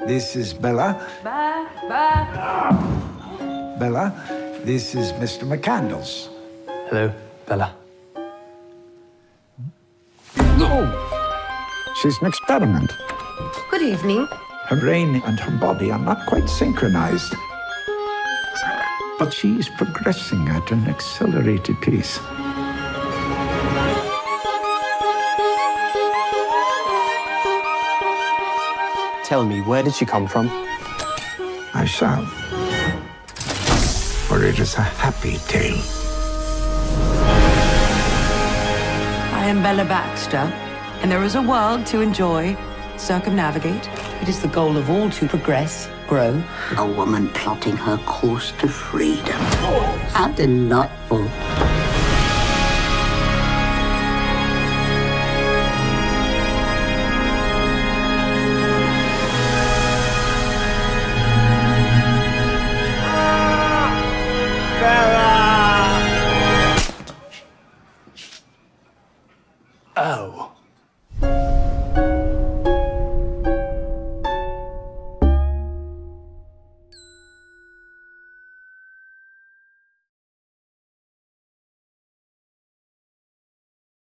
This is Bella. Bella, this is Mr. McCandles. Hello, Bella. Oh, she's an experiment. Good evening. Her brain and her body are not quite synchronized. But she's progressing at an accelerated pace. Tell me, where did she come from? I shall. For it is a happy tale. I am Bella Baxter, and there is a world to enjoy, circumnavigate. It is the goal of all to progress, grow. A woman plotting her course to freedom. How delightful. Oh.